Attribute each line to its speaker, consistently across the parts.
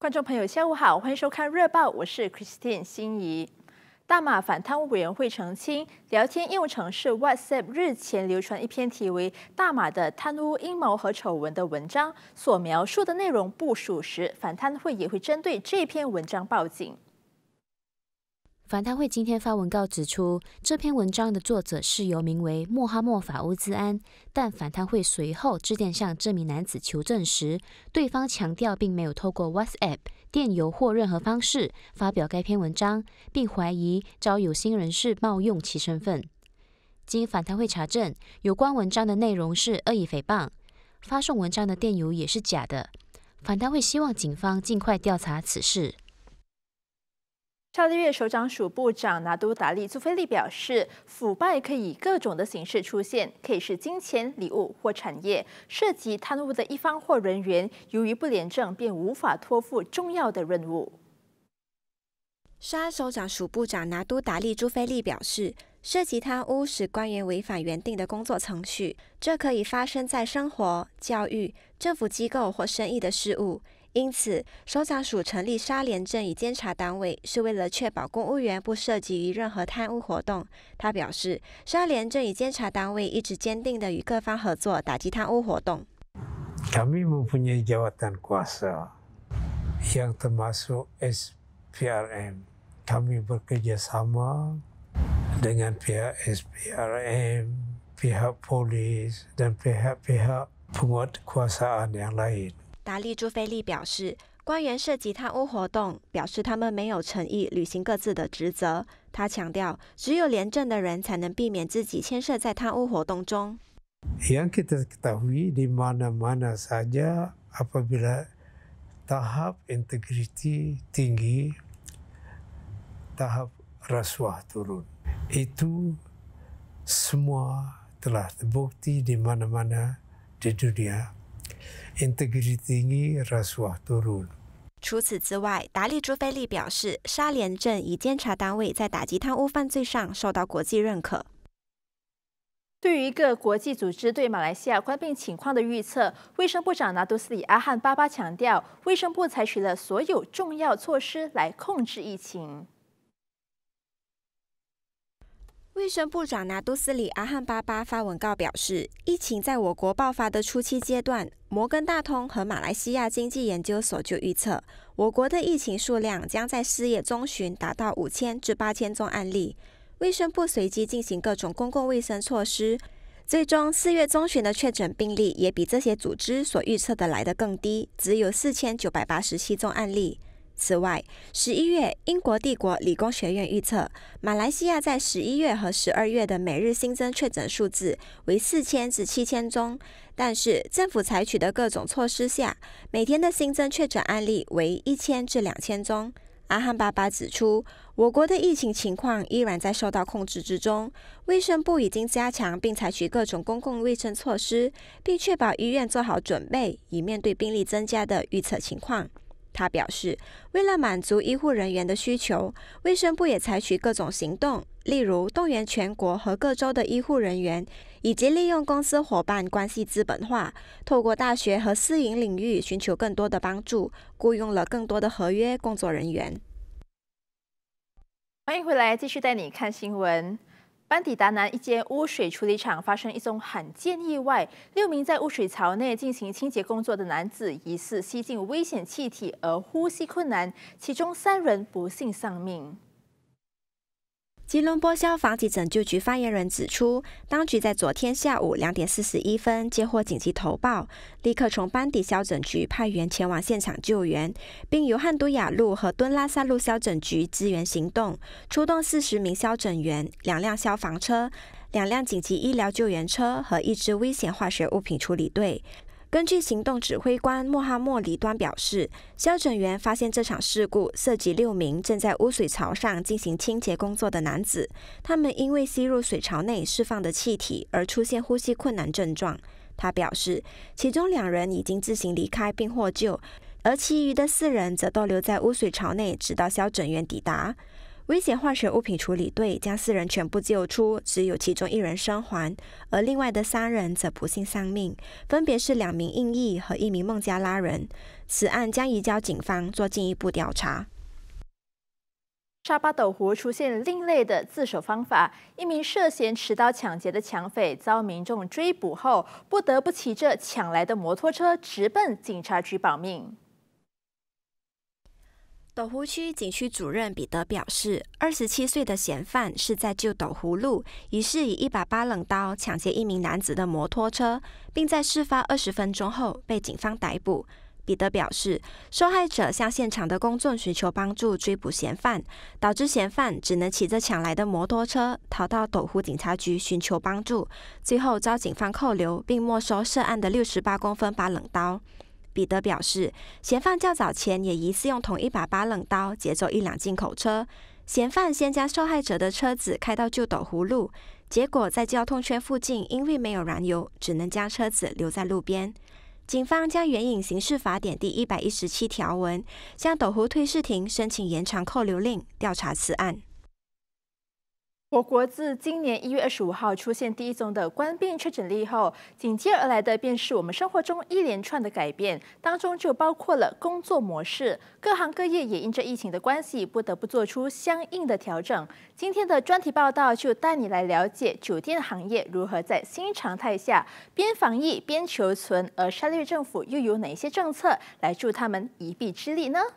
Speaker 1: 观众朋友，下午好，欢迎收看热报，我是 Christine 心怡。大马反贪污委员会澄清，聊天应用程式 WhatsApp 日前流传一篇题为“大马的贪污阴谋和丑闻”的文章，所描述的内容不属实，反贪会也会针对这篇文章报警。
Speaker 2: 反贪会今天发文告指出，这篇文章的作者是由名为穆哈默法乌兹安，但反贪会随后致电向这名男子求证时，对方强调并没有透过 WhatsApp、电邮或任何方式发表该篇文章，并怀疑遭有心人士冒用其身份。经反贪会查证，有关文章的内容是恶意诽谤，发送文章的电邮也是假的。反贪会希望警方尽快调查此事。
Speaker 1: 沙利越首长署部长拿督达利·祖菲利表示，腐败可以以各种的形式出现，可以是金钱、礼物或产业。涉及贪污的一方或人员，由于不廉政，便无法托付重要的任务。
Speaker 3: 沙首长署部长拿督达利·朱菲利表示，涉及贪污使官员违反原定的工作程序，这可以发生在生活、教育、政府机构或生意的事务。因此，首长署成立沙廉政与监察单位，是为了确保公务员不涉及于任何贪污活动。他表示，沙廉政与监察单位一直坚定地与各方合作，打击贪污活动。
Speaker 4: Kami mempunyai jawatan kuasa yang termasuk SPRM. Kami bekerjasama dengan pihak SPRM, pihak polis dan pihak-pihak penguatkuasaan yang lain.
Speaker 3: 达利·朱菲利表示，官员涉及贪污活动，表示他们没有诚意履行各自的职责。他强调，只有廉政的人才能避免自己牵涉在贪污活动中。
Speaker 4: Yang kita ketahui di mana-mana saja apabila tahap integriti tinggi, tahap rasuah turun. Itu semua telah terbukti di mana-mana di dunia.Integriti tinggi, rasuah turun.
Speaker 3: 除此之外，达利·朱菲利表示，沙廉政以监察单位在打击贪污犯罪上受到国际认可。
Speaker 1: 对于一个国际组织对马来西亚官病情况的预测，卫生部长拿督斯里阿汗巴巴强调，卫生部采取了所有重要措施来控制疫情。
Speaker 3: 卫生部长拿督斯里阿汗巴巴发文告表示，疫情在我国爆发的初期阶段，摩根大通和马来西亚经济研究所就预测，我国的疫情数量将在4月中旬达到5000至8000宗案例。卫生部随即进行各种公共卫生措施，最终4月中旬的确诊病例也比这些组织所预测的来得更低，只有4987宗案例。此外，11月，英国帝国理工学院预测，马来西亚在11月和12月的每日新增确诊数字为4000至7000宗，但是政府采取的各种措施下，每天的新增确诊案例为1000至2000宗。阿汗巴巴指出，我国的疫情情况依然在受到控制之中，卫生部已经加强并采取各种公共卫生措施，并确保医院做好准备，以面对病例增加的预测情况。他表示，为了满足医护人员的需求，卫生部也采取各种行动，例如动员全国和各州的医护人员，以及利用公司伙伴关系资本化，透过大学和私营领域寻求更多的帮助，雇佣了更多的合约工作人员。
Speaker 1: 欢迎回来，继续带你看新闻。班底达南一间污水处理厂发生一宗罕见意外，6名在污水槽内进行清洁工作的男子疑似吸进危险气体而呼吸困难，其中3人不幸丧命。
Speaker 3: 吉隆坡消防及拯救局发言人指出，当局在昨天下午2点41分接获紧急投报，立刻从班底消拯局派员前往现场救援，并由汉都雅路和敦拉萨路消拯局支援行动，出动40名消拯员、2辆消防车、2辆紧急医疗救援车和1支危险化学物品处理队。根据行动指挥官穆哈默里端表示，消拯员发现这场事故涉及6名正在污水槽上进行清洁工作的男子，他们因为吸入水槽内释放的气体而出现呼吸困难症状。他表示，其中2人已经自行离开并获救，而其余的4人则逗留在污水槽内，直到消拯员抵达。危险化学物品处理队将4人全部救出，只有其中1人生还，而另外的3人则不幸丧命，分别是2名印裔和1名孟加拉人。 此案将移交警方做进一步调查。
Speaker 1: 沙巴斗湖出现另类的自首方法，一名涉嫌持刀抢劫的抢匪遭民众追捕后，不得不骑着抢来的摩托车直奔警察局保命。
Speaker 3: 斗湖区警区主任彼得表示，27岁的嫌犯是在旧斗湖路，疑似以1把8冷刀抢劫一名男子的摩托车，并在事发20分钟后被警方逮捕。彼得表示，受害者向现场的公众寻求帮助追捕嫌犯，导致嫌犯只能骑着抢来的摩托车逃到斗湖警察局寻求帮助，最后遭警方扣留并没收涉案的68公分把冷刀。彼得表示，嫌犯较早前也疑似用同1把8冷刀劫走1辆进口车。嫌犯先将受害者的车子开到旧斗湖路，结果在交通圈附近因为没有燃油，只能将车子留在路边。警方将援引刑事法典第117条文，向斗湖退视庭申请延长扣留令，调查此案。
Speaker 1: 我国自今年1月25号出现第一宗的冠病确诊例后，紧接而来的便是我们生活中一连串的改变，当中就包括了工作模式，各行各业也因着疫情的关系，不得不做出相应的调整。今天的专题报道就带你来了解酒店行业如何在新常态下边防疫边求存，而沙律政府又有哪些政策来助他们一臂之力呢？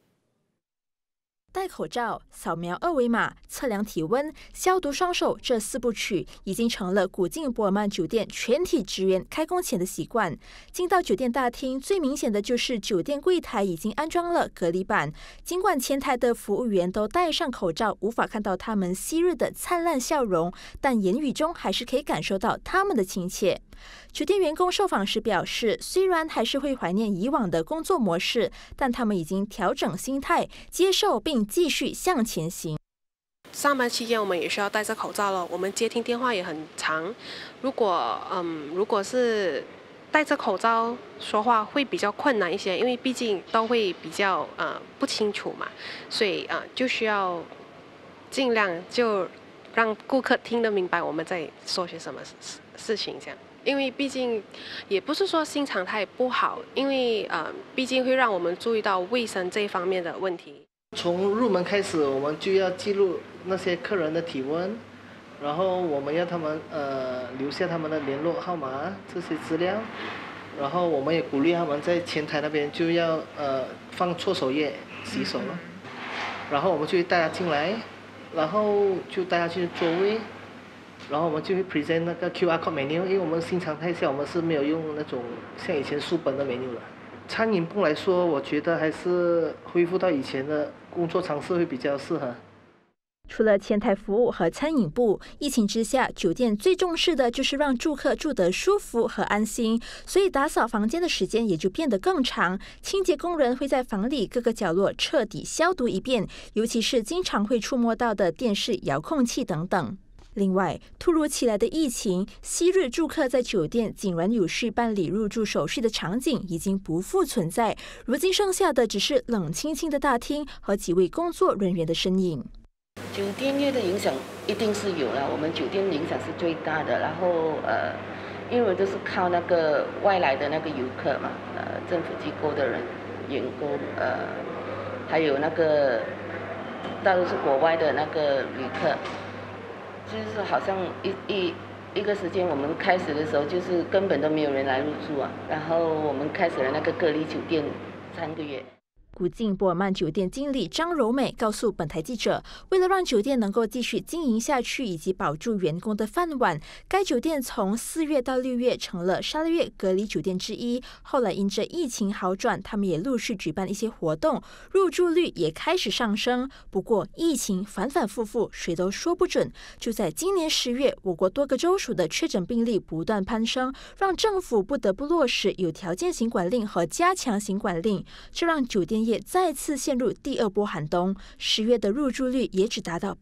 Speaker 1: 戴口罩、扫描2维码、测量体温、消毒双手，这4部曲已经成了古晋博尔曼酒店全体职员开工前的习惯。进到酒店大厅，最明显的就是酒店柜台已经安装了隔离板。尽管前台的服务员都戴上口罩，无法看到他们昔日的灿烂笑容，但言语中还是可以感受到他们的亲切。酒店员工受访时表示，虽然还是会怀念以往的工作模式，但他们已经调整心态，接受并继续向前行。
Speaker 5: 上班期间我们也需要戴着口罩了，我们接听电话也很长。如果是戴着口罩说话会比较困难一些，因为毕竟都会比较不清楚嘛，所以就需要尽量就让顾客听得明白我们在说些什么事情这样。因为毕竟也不是说新常态不好，因为毕竟会让我们注意到卫生这一方面的问题。
Speaker 6: 从入门开始，我们就要记录那些客人的体温，然后我们要他们留下他们的联络号码这些资料，然后我们也鼓励他们在前台那边就要放搓手液洗手了，然后我们就带他进来，然后就带他去座位。然后我们就会 present 那个 QR code menu， 因为我们新常态下我们是没有用那种像以前书本的 menu 了。餐饮部来说，我觉得还是恢复到以前的工作常识会比较适合。
Speaker 1: 除了前台服务和餐饮部，疫情之下，酒店最重视的就是让住客住得舒服和安心，所以打扫房间的时间也就变得更长。清洁工人会在房里各个角落彻底消毒一遍，尤其是经常会触摸到的电视、遥控器等等。另外，突如其来的疫情，昔日住客在酒店井然有序办理入住手续的场景已经不复存在，如今剩下的只是冷清清的大厅和几位工作人员的身影。
Speaker 7: 酒店业的影响一定是有了，我们酒店影响是最大的。然后因为都是靠那个外来的那个游客嘛，政府机构的人、员工，还有那个大多是国外的那个旅客。就是好像一个时间，我们开始的时候就是根本都没有人来入住啊，然后我们开始了那个隔离酒店3个月。
Speaker 1: 古晋博尔曼酒店经理张柔美告诉本台记者，为了让酒店能够继续经营下去，以及保住员工的饭碗，该酒店从4月到6月成了沙律月隔离酒店之一。后来因着疫情好转，他们也陆续举办一些活动，入住率也开始上升。不过疫情反反复复，谁都说不准。就在今年10月，我国多个州属的确诊病例不断攀升，让政府不得不落实有条件型管令和加强型管令，这让酒店业再次陷入第2波寒冬。10月的入住率也只达到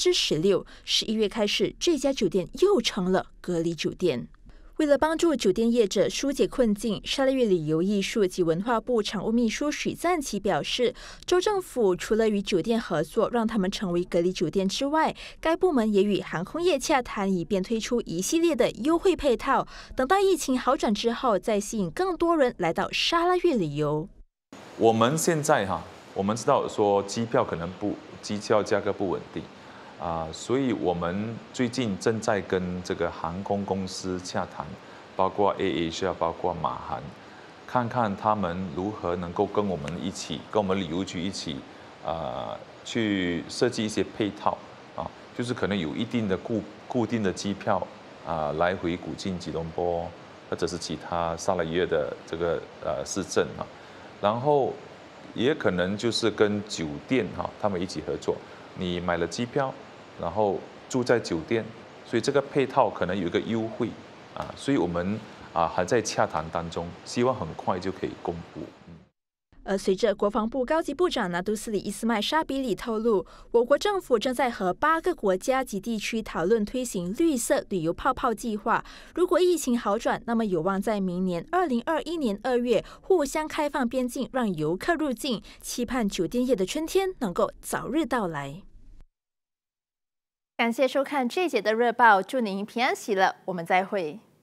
Speaker 1: 16%。11月开始，这家酒店又成了隔离酒店。为了帮助酒店业者疏解困境，沙律月旅游艺术及文化部常务秘书许赞琪表示，州政府除了与酒店合作让他们成为隔离酒店之外，该部门也与航空业洽谈，以便推出一系列的优惠配套，等到疫情好转之后，再吸引更多人来到沙律月旅游。
Speaker 8: 我们现在我们知道说机票价格不稳定所以我们最近正在跟这个航空公司洽谈，包括 AirAsia， 包括马航，看看他们如何能够跟我们旅游局一起去设计一些配套就是可能有一定的固定的机票来回古晋、吉隆坡或者是其他沙拉越的这个市镇然后也可能就是跟酒店他们一起合作，你买了机票，然后住在酒店，所以这个配套可能有一个优惠所以我们还在洽谈当中，希望很快就可以公布。
Speaker 1: 而随着国防部高级部长拿督斯里伊斯迈沙比里透露，我国政府正在和8个国家及地区讨论推行绿色旅游泡泡计划。如果疫情好转，那么有望在明年2021年2月互相开放边境，让游客入境，期盼酒店业的春天能够早日到来。感谢收看这一节的热报，祝您平安喜乐，我们再会。